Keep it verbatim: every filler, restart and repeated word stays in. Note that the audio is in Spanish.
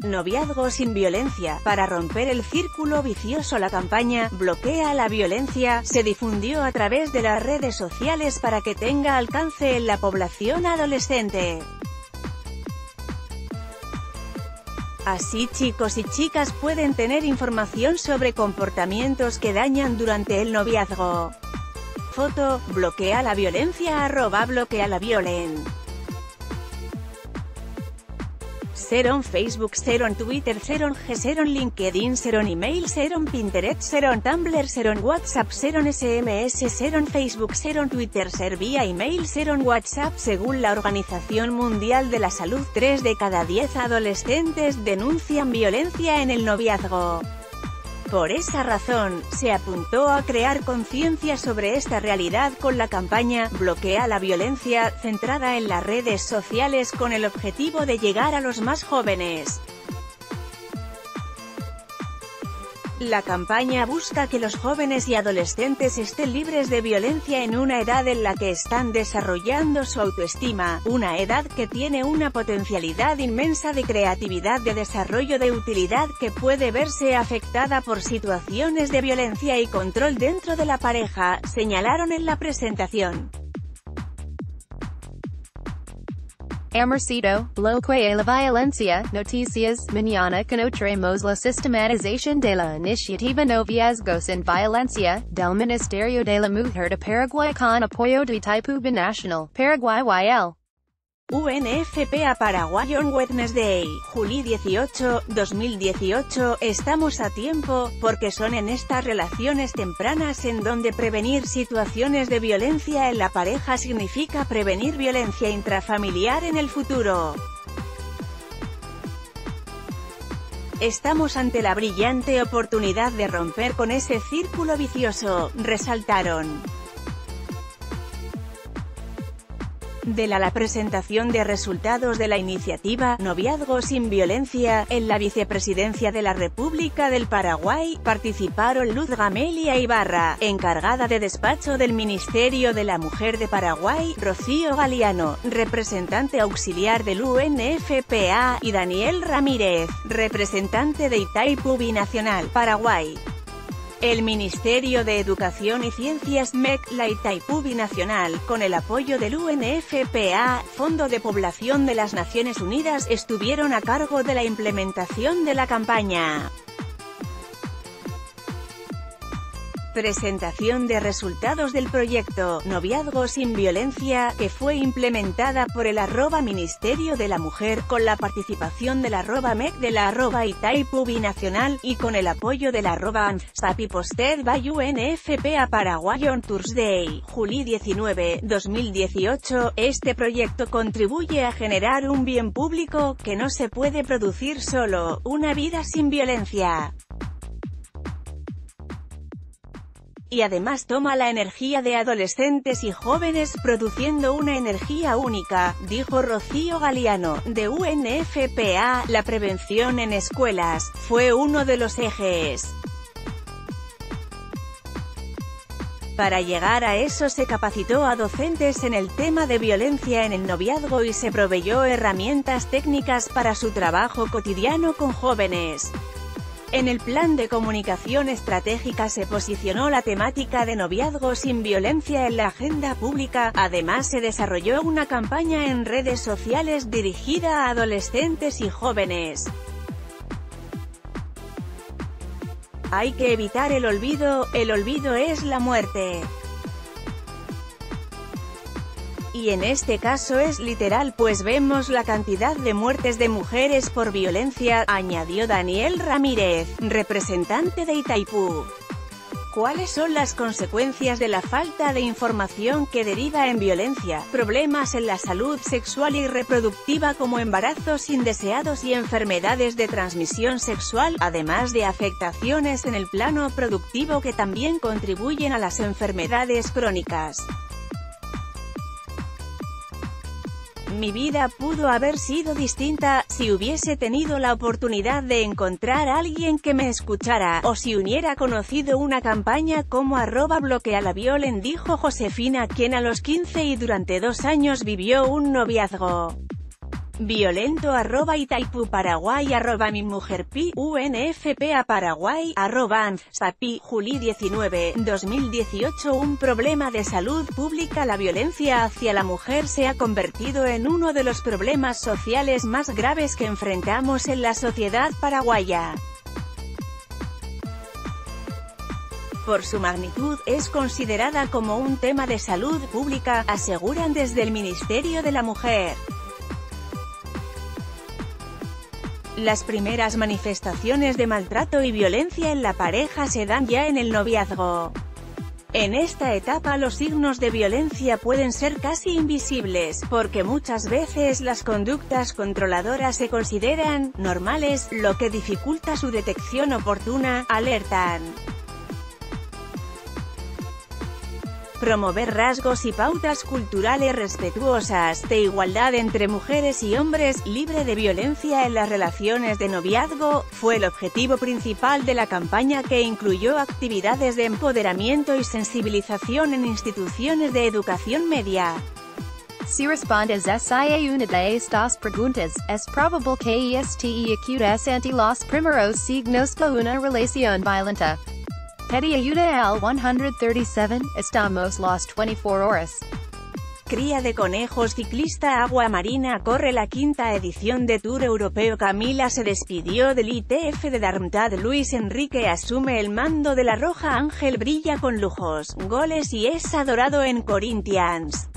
Noviazgo sin violencia. Para romper el círculo vicioso, la campaña "Bloquea la violencia" se difundió a través de las redes sociales para que tenga alcance en la población adolescente. Así chicos y chicas pueden tener información sobre comportamientos que dañan durante el noviazgo. Foto: bloquea la violencia arroba bloquea la violen. Seron Facebook, Seron Twitter, Seron G, Seron LinkedIn, Seron Email, Seron Pinterest, Seron Tumblr, Seron WhatsApp, Seron S M S, Seron Facebook, Seron Twitter, Ser vía email, Seron WhatsApp. Según la Organización Mundial de la Salud, tres de cada diez adolescentes denuncian violencia en el noviazgo. Por esa razón, se apuntó a crear conciencia sobre esta realidad con la campaña "Bloquea la violencia", centrada en las redes sociales con el objetivo de llegar a los más jóvenes. La campaña busca que los jóvenes y adolescentes estén libres de violencia en una edad en la que están desarrollando su autoestima, una edad que tiene una potencialidad inmensa de creatividad, de desarrollo, de utilidad, que puede verse afectada por situaciones de violencia y control dentro de la pareja, señalaron en la presentación. Amorcito, bloquea la violencia, noticias, mañana conoceremos la sistematización de la iniciativa Noviazgos sin Violencia, del Ministerio de la Mujer de Paraguay con apoyo de Itaipu Binacional, Paraguay Y L. U N F P A Paraguay on Wednesday, julio dieciocho, dos mil dieciocho. Estamos a tiempo, porque son en estas relaciones tempranas en donde prevenir situaciones de violencia en la pareja significa prevenir violencia intrafamiliar en el futuro. Estamos ante la brillante oportunidad de romper con ese círculo vicioso, resaltaron. De la, la presentación de resultados de la iniciativa "Noviazgo sin Violencia" en la Vicepresidencia de la República del Paraguay, participaron Luz Gamelia Ibarra, encargada de despacho del Ministerio de la Mujer de Paraguay, Rocío Galiano, representante auxiliar del U N F P A, y Daniel Ramírez, representante de Itaipu Binacional, Paraguay. El Ministerio de Educación y Ciencias M E C, la Itaipu Binacional, con el apoyo del U N F P A, Fondo de Población de las Naciones Unidas, estuvieron a cargo de la implementación de la campaña. Presentación de resultados del proyecto "Noviazgo sin Violencia", que fue implementada por el arroba Ministerio de la Mujer, con la participación del arroba M E C, de la arroba Itaipu Binacional, y con el apoyo del arroba A N F S A P y posted by U N F P A Paraguay on Thursday, julio diecinueve, dos mil dieciocho. Este proyecto contribuye a generar un bien público, que no se puede producir solo, una vida sin violencia. Y además toma la energía de adolescentes y jóvenes produciendo una energía única, dijo Rocío Galiano, de U N F P A. La prevención en escuelas fue uno de los ejes. Para llegar a eso se capacitó a docentes en el tema de violencia en el noviazgo y se proveyó herramientas técnicas para su trabajo cotidiano con jóvenes. En el plan de comunicación estratégica se posicionó la temática de noviazgo sin violencia en la agenda pública. Además se desarrolló una campaña en redes sociales dirigida a adolescentes y jóvenes. Hay que evitar el olvido, el olvido es la muerte. Y en este caso es literal, pues vemos la cantidad de muertes de mujeres por violencia, añadió Daniel Ramírez, representante de Itaipu. ¿Cuáles son las consecuencias de la falta de información que deriva en violencia? Problemas en la salud sexual y reproductiva como embarazos indeseados y enfermedades de transmisión sexual, además de afectaciones en el plano productivo que también contribuyen a las enfermedades crónicas. Mi vida pudo haber sido distinta, si hubiese tenido la oportunidad de encontrar a alguien que me escuchara, o si hubiera conocido una campaña como arroba bloquea la violen, dijo Josefina, quien a los quince y durante dos años vivió un noviazgo Violento arroba Itaipu Paraguay arroba mi mujer pi, U N F P A Paraguay, arroba Anfsapi, Juli diecinueve, dos mil dieciocho. Un problema de salud pública. La violencia hacia la mujer se ha convertido en uno de los problemas sociales más graves que enfrentamos en la sociedad paraguaya. Por su magnitud, es considerada como un tema de salud pública, aseguran desde el Ministerio de la Mujer. Las primeras manifestaciones de maltrato y violencia en la pareja se dan ya en el noviazgo. En esta etapa los signos de violencia pueden ser casi invisibles, porque muchas veces las conductas controladoras se consideran normales, lo que dificulta su detección oportuna, alertan. Promover rasgos y pautas culturales respetuosas, de igualdad entre mujeres y hombres, libre de violencia en las relaciones de noviazgo, fue el objetivo principal de la campaña, que incluyó actividades de empoderamiento y sensibilización en instituciones de educación media. Si respondes a una de estas preguntas, es probable que este acudas ante los primeros signos de una relación violenta. Pedi ayuda al ciento treinta y siete, estamos las veinticuatro horas. Cría de conejos. Ciclista agua marina corre la quinta edición de Tour Europeo. Camila se despidió del I T F de Darmstadt. Luis Enrique asume el mando de la Roja. Ángel brilla con lujos, goles y es adorado en Corinthians.